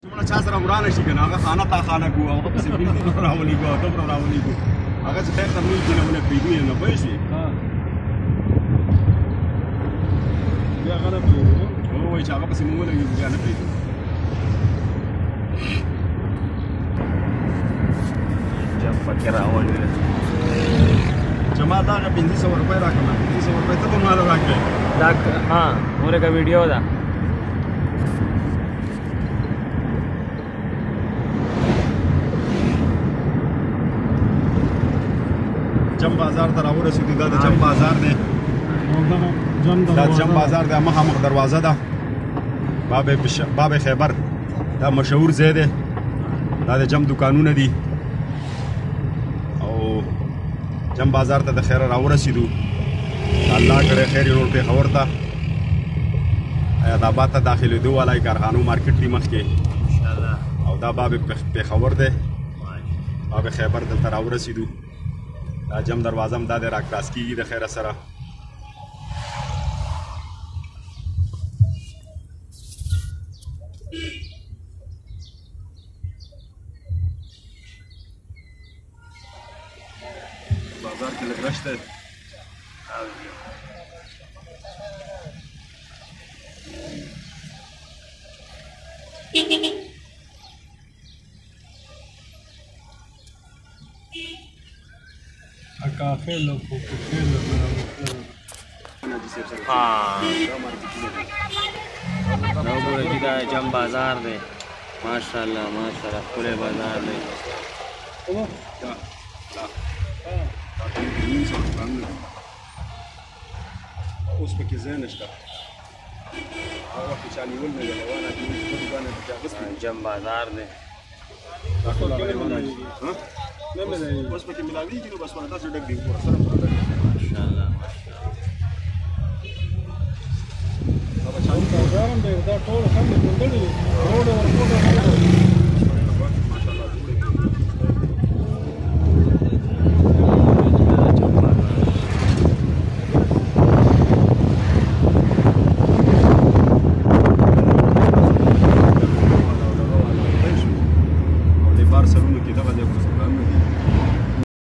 څومره چا سره ورانه شي که نه هغه خانه تا خانه کړو هغه پسې بلدي راولېږو او دومره راولېږو هغه چې خیر ته مونږ کې نه ونه پرېږدو یې نه پوه شوې بیا هغه نه پرېږدو ووایي چې هغه پسې مونږ ولګېږو بیا نه پرېږدو جب پکې راولې چې ما دا هغه 500 روپۍ راکړه 500 روپۍ ته به مال راکړې دا ها موږ کا ویډیو ده جم بازار ته راورسېدو دا د جم بازار دی دا جم بازار دی مخامخ دروازه ده باب خیبر دا مشهور ځای دی دا د جم دکانونه دي او جم بازار ته د خیره راورسېدو الله کړی خیر یې نور پېښور ته حیات آباد ته داخلېدو والی کارخانو مارکیټ دی مخکې او دا باب پېښور دی باب خیبر دلته راورسېدو دا جم دروازه هم دا دی راکراس کېږي د خیره سره بازار کې لږ رش دی Akafelo, Pokefelo, हाँ नवगुड़ा की दा जम बाजार दे माशाल्लाह माशाल्लाह खुले बाजार दे اوس پکې ځای نشته هغه وخت چې چا نیول نه دي حیوانات دي په دوکانه کې چاغست دي जम बाजार दे اوس پکې ملاویږي نو بس ورته ډک دی سره माशाल्लाह بازار هم دی دا ټول خلک منډلي